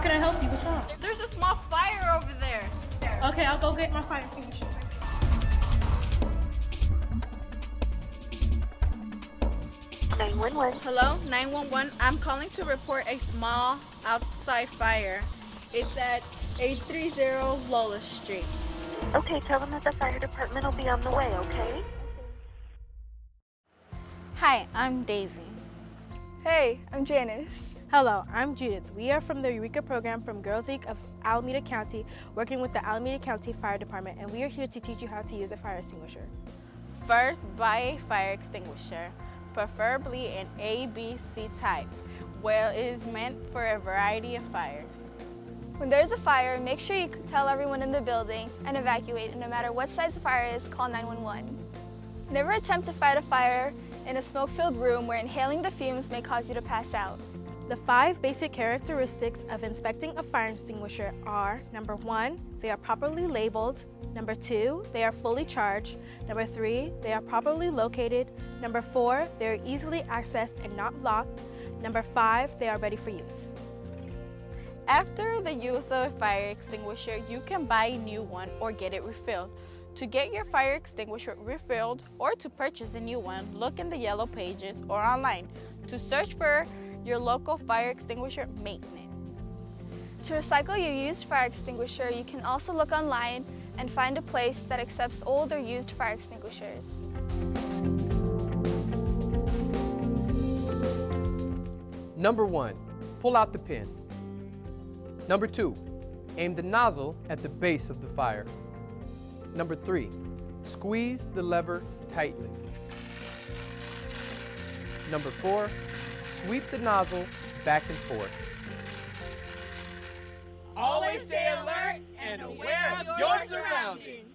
can I help you? What's wrong? There's a small fire over there. Okay, I'll go get my fire extinguisher. 911. Hello, 911. I'm calling to report a small outside fire. It's at 830 Lola Street. Okay, tell them that the fire department will be on the way, okay? Hi, I'm Daisy. Hey, I'm Janice. Hello, I'm Judith. We are from the Eureka program from Girls League of Alameda County, working with the Alameda County Fire Department, and we are here to teach you how to use a fire extinguisher. First, buy a fire extinguisher, preferably an ABC type, where it is meant for a variety of fires. When there's a fire, make sure you tell everyone in the building and evacuate, and no matter what size the fire is, call 911. Never attempt to fight a fire in a smoke-filled room where inhaling the fumes may cause you to pass out. The 5 basic characteristics of inspecting a fire extinguisher are: number 1, they are properly labeled; number 2, they are fully charged; number 3, they are properly located; number 4, they are easily accessed and not locked; number 5, they are ready for use. After the use of a fire extinguisher, you can buy a new one or get it refilled. To get your fire extinguisher refilled or to purchase a new one, look in the yellow pages or online to search for your local fire extinguisher maintenance. To recycle your used fire extinguisher, you can also look online and find a place that accepts old or used fire extinguishers. Number 1, pull out the pin. Number 2, aim the nozzle at the base of the fire. Number 3, squeeze the lever tightly. Number 4, sweep the nozzle back and forth. Always stay alert and aware of your surroundings.